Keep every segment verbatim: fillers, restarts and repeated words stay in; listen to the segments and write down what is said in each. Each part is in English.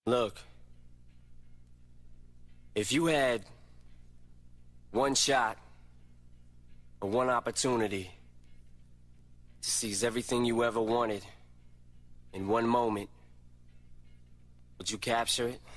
Look, if you had one shot or one opportunity to seize everything you ever wanted in one moment, would you capture it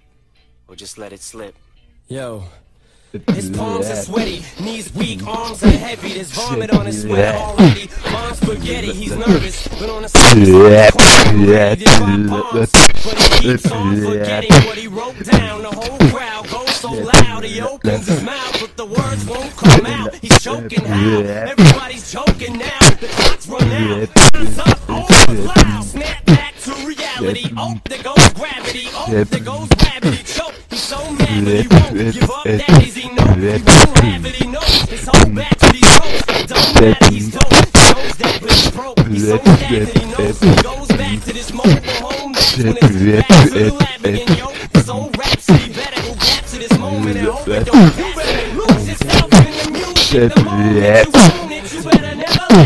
or just let it slip? Yo. His palms are sweaty, knees weak, arms are heavy. There's vomit on his sweater already. Mom's spaghetti, he's nervous, but on the surface, he did my palms. But he keeps on forgetting what he wrote down. The whole crowd goes so loud, he opens his mouth, but the words won't come out. He's choking how? Everybody's choking now. The clock's run out. Time's up, over, loud. Snap back to reality. Oh, there goes gravity. Oh, there goes gravity. Choke. He's so mad, but he won't give up. Daddies, he knows he won't have it. He knows his whole back to these ropes. It don't matter, he's dope. He knows that, but he's broke. He's so mad that he knows he goes back to this mobile home. That's when it's back to the lab again, yo. This old rhapsody better go capture this moment and hope it don't pass. You better lose yourself in the music. The moment you own it, you better never let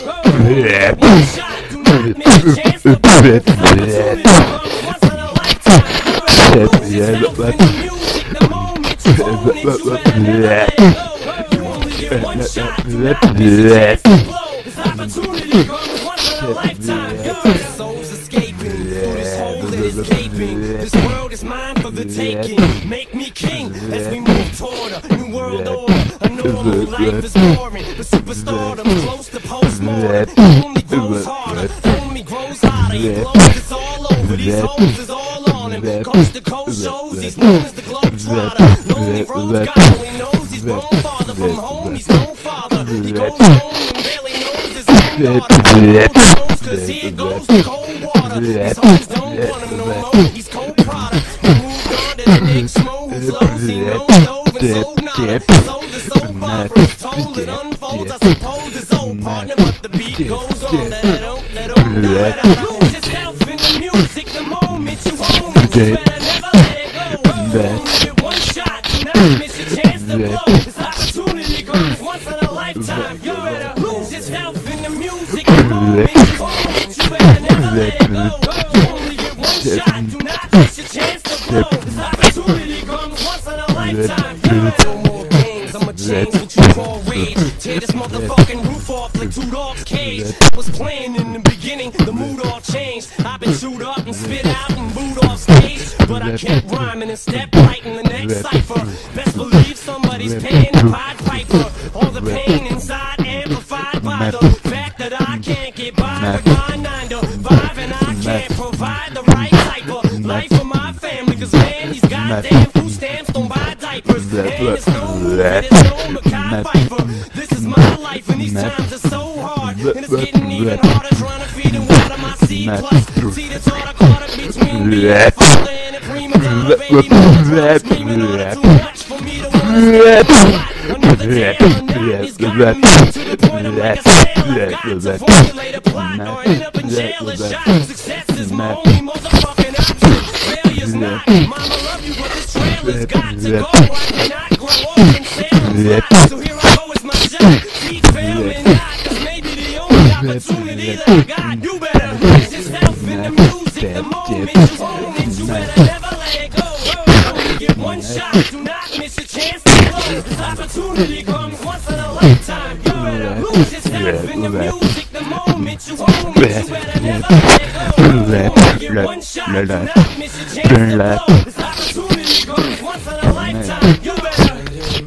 it go. One shot, do not miss a chance to blow. This opportunity comes once in a lifetime. You better lose yourself in the music. The moment you own it, you better never let it go. You only get one shot, do not miss a chance to blow. This opportunity comes once in a lifetime. Your soul's escaping through this hole that is gaping. This world is mine for the taking. Make me king as we move toward a new world order. A normal life is boring, but superstardom's close to postmortem. It only grows harder, only grows hotter. He blows, it's all over. These hoes is all on him. Coast to coast shows, he's known as the globetrotter. Lonely roads God only knows he's grown farther from home. He's no father. He goes home and barely knows his own daughter. Cause here goes the cold water. These hoes don't want him no more. He's cold product. He moved on to the next smooth flows. He knows dove and sold nada. Sold the soap opera. Told it unfolds. I suppose his old partner, but the beat goes on. Let it out, let it out, let it out. Lose yourself in the music. The moment you own it, you better never let it go. Only get one shot. Do not miss your chance to blow. This opportunity comes once in a lifetime. You better lose yourself in the music. The moment you own it, you better never let it go. You only get one shot. Do not miss your chance to blow. This opportunity comes once in a lifetime. You better no more games. I'ma change what you call rage. Tear this motherfucking roof off like two dogs' cage. I was playing in the beginning, the mood all changed. I've been chewed up and spit out and booed off stage, but I kept rhyming and stepped right in the next cipher. Best believe somebody's paying the Pied Piper. All the pain inside amplified by the fact that I can't get by with my nine to five, and I can't provide the right type of life for my family. Cause man, these goddamn food stamps don't buy diapers, and it's no that it's no Mackay Piper. This is my life, and these times are so hard, and it's getting even harder trying to feed and water my seed. Plus, see the daughter caught up between me and father and a prima donna baby. Mama screaming on it too much for me to want to stay. Another day, another has gotten me to the point of like a sailor. Got to formulate a plot or end up in jail or shot. Success is my only motherfucking option. Failure's not. Mama love you, but this trailer's got to go. I cannot grow up and sail fly. So here I go, it's my shot. Keep failing not, cause maybe the only opportunity that I got. You better lose yourself in the music. The moment you own it, you better never let it go. You only get one shot. Do not miss your chance to blow. This opportunity comes once in a lifetime. You better lose yourself in the music. The moment you own it, you better never let it go. You only get one shot. Do not miss your chance to blow. This opportunity comes once in a lifetime. You better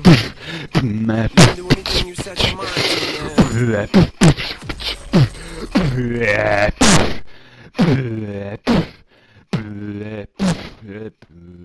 do anything you set your mind to.